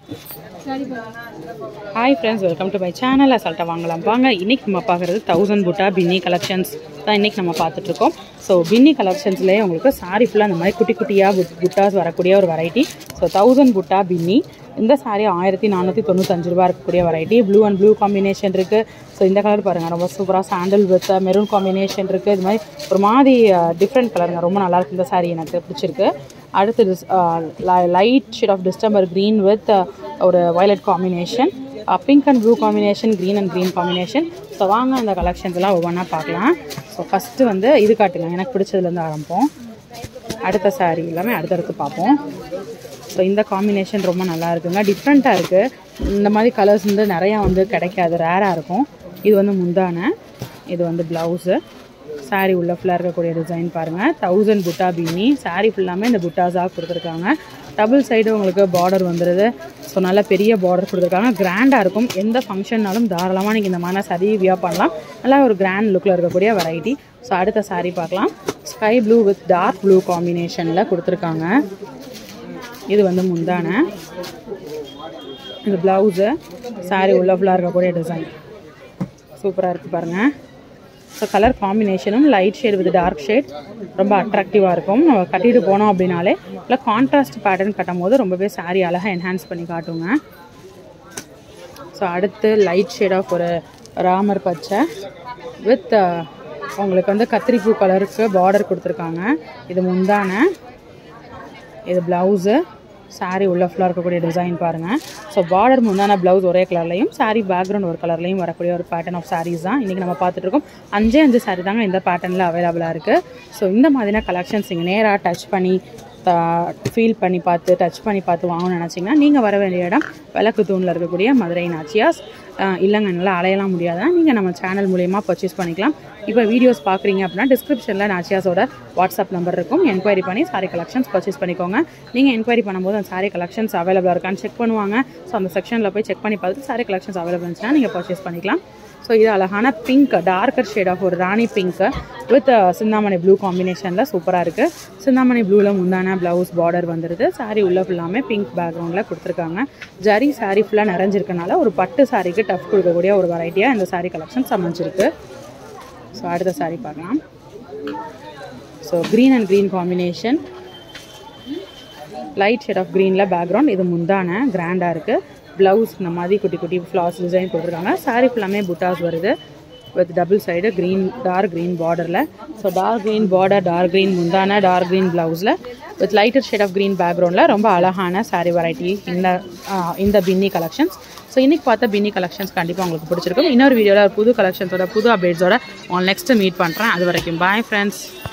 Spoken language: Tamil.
Hi friends, welcome to my channel. Asalta vaangalam vaanga. Innikku nama paakuradhu 1000 butta binni collections da innikku nama paathuட்டிருக்கோம். So binni collections la ungalku saree full அந்த மாதிரி குட்டி குட்டியா buttas வரக்கூடிய ஒரு variety. So 1000 butta binni. இந்த saree 1495 ரூபாய் இருக்கக்கூடிய variety. Blue and blue combination இருக்கு. So இந்த கலர் பாருங்க ரொம்ப சூப்பரா sandal with maroon combination இருக்கு. இது மாதிரி ஒரு மாதிரி different கலர்ங்க ரொம்ப நல்லா இருக்கு இந்த saree எனக்கு பிடிச்சிருக்கு. அடுத்து light shade of December green with ஒரு violet combination, pink and blue combination, green and green combination. So வாங்க அந்த கலெக்ஷன்ஸ் எல்லாம் ஒவ்வொன்றா பார்க்கலாம். ஸோ ஃபஸ்ட்டு வந்து இது காட்டுங்க, எனக்கு பிடிச்சதுலேருந்து ஆரம்பிப்போம். அடுத்த saree எல்லாமே அடுத்தடுத்து பார்ப்போம். ஸோ இந்த காம்பினேஷன் ரொம்ப நல்லா இருக்குங்க, டிஃப்ரெண்ட்டாக இருக்குது. இந்த மாதிரி கலர்ஸ் வந்து நிறையா வந்து கிடைக்காது, ரேராக இருக்கும். இது வந்து முந்தான, இது வந்து ப்ளவுஸு. saree உள்ள ஃபுல்லாக இருக்கக்கூடிய டிசைன் பாருங்கள். 1000 butta பின்னி saree ஃபுல்லாமே இந்த புட்டாஸாக கொடுத்துருக்காங்க. டபுள் சைடு உங்களுக்கு பார்டர் வந்துடுது. ஸோ நல்ல பெரிய பார்டர் கொடுத்துருக்காங்க, கிராண்டாக இருக்கும். எந்த ஃபங்க்ஷன்னாலும் தாராளமாக நீங்கள் இந்த மாதிரி saree வியர் பண்ணலாம். நல்லா ஒரு கிராண்ட் லுக்கில் இருக்கக்கூடிய வெரைட்டி. ஸோ அடுத்த saree பார்க்கலாம். Sky blue with dark blue காம்பினேஷனில் கொடுத்துருக்காங்க. இது வந்து முந்தான, இது ப்ளவுஸு. saree உள்ள ஃபுல்லாக இருக்கக்கூடிய டிசைன் சூப்பராக இருக்குது பாருங்கள். ஸோ கலர் காம்பினேஷனும் light shade with dark shade ரொம்ப அட்ராக்டிவாக இருக்கும். நம்ம கட்டிட்டு போனோம் அப்படின்னாலே இல்லை கான்ட்ராஸ்ட் பேட்டர்ன் கட்டும் போது ரொம்பவே saree அழகாக என்ஹான்ஸ் பண்ணி காட்டுங்க. ஸோ அடுத்து லைட் ஷேட் ஆஃப் ஒரு ராமர் பச்சை வித் உங்களுக்கு வந்து கத்திரிப்பூ கலருக்கு பார்டர் கொடுத்துருக்காங்க. இது முந்தான, இது ப்ளவுஸு. saree உள்ள ஃபுல்லாக இருக்கக்கூடிய டிசைன் பாருங்கள். ஸோ பார்டர் முந்தான ப்ளவுஸ் ஒரே கலர்லையும், saree பேக்ரவுண்ட் ஒரு கலர்லையும் வரக்கூடிய ஒரு பேட்டர்ன் ஆஃப் sarees தான் இன்றைக்கி நம்ம பார்த்துட்ருக்கோம். 5 saree தாங்க இந்த பேட்டர்னில் அவைலபிளாக இருக்குது. ஸோ இந்த மாதிரியான கலெக்ஷன்ஸ் நீங்கள் நேராக டச் பண்ணி ஃபீல் பண்ணி பார்த்து டச் பண்ணி பார்த்து வாங்கணும்னு நினச்சிங்கன்னா நீங்கள் வர வேண்டிய இடம் விளக்கு தூணில் இருக்கக்கூடிய மதுரை நாச்சியாஸ். இல்லைங்க நல்லா அலையலாம் முடியாதான், நீங்கள் நம்ம சேனல் மூலயமா பர்ச்சேஸ் பண்ணிக்கலாம். இப்போ வீடியோஸ் பார்க்குறீங்க அப்படின்னா டிஸ்கிரிப்ஷனில் நாச்சியாஸோட வாட்ஸ்அப் நம்பர் இருக்கும். என்கொயரி பண்ணி saree கலெக்ஷன்ஸ் பர்ச்சேஸ் பண்ணிக்கோங்க. நீங்கள் என்கொயரி பண்ணும்போது அந்த saree கலெக்ஷன்ஸ் அவைலபிளாக இருக்கான்னு செக் பண்ணுவாங்க. ஸோ அந்த செக்ஷனில் போய் செக் பண்ணி பார்த்துட்டு saree கலெக்ஷன்ஸ் அவைலபிள் இருந்துச்சுன்னா நீங்கள் பர்ச்சேஸ் பண்ணிக்கலாம். ஸோ இது அழகான பிங்க், டார்க்கர் ஷேட் ஆஃப் ஒரு ராணி பிங்க் வித் சிந்தாமணி ப்ளூ காம்பினேஷனில் சூப்பராக இருக்குது. சிந்தாமணி ப்ளூவில் முந்தான ப்ளவுஸ் பார்டர் வந்துடுது. saree உள்ள ஃபுல்லாமே பிங்க் பேக்ரவுண்டில் கொடுத்துருக்காங்க. ஜரி saree ஃபுல்லாக நிறைஞ்சிருக்கனால ஒரு பட்டு சாரிக்கு டஃப் கொடுக்கக்கூடிய ஒரு வெரைட்டியாக இந்த saree கலெக்ஷன்ஸ் அமைஞ்சிருக்கு. ஸோ அடுத்த saree பார்க்கலாம். So green and green combination, light shade of க்ரீனில் பேக்ரவுண்ட். இது முந்தான, கிராண்டாக இருக்குது. ப்ளவுஸ் இந்த மாதிரி குட்டி குட்டி ஃப்ளாஸ் டிசைன் கொடுத்துருக்காங்க. saree ஃபுல்லாமே புட்டாஸ் வருது with double side green, dark green பார்டரில். So dark green border, dark green முந்தான, டார்க் க்ரீன் ப்ளவுஸில் with lighter shade of green பேக்ரவுண்டில் ரொம்ப அழகான saree வெரைட்டி இந்த பின்னி கலெக்ஷன்ஸ். ஸோ இன்றைக்கி பார்த்த பின்னி கலெக்ஷன்ஸ் கண்டிப்பாக உங்களுக்கு பிடிச்சிருக்கும். இன்னொரு வீடியோவில் புது கலெக்ஷன்ஸோட புது அப்டேட்ஸோட நெக்ஸ்ட்டு மீட் பண்ணுறேன். அது வரைக்கும் பாய் ஃப்ரெண்ட்ஸ்.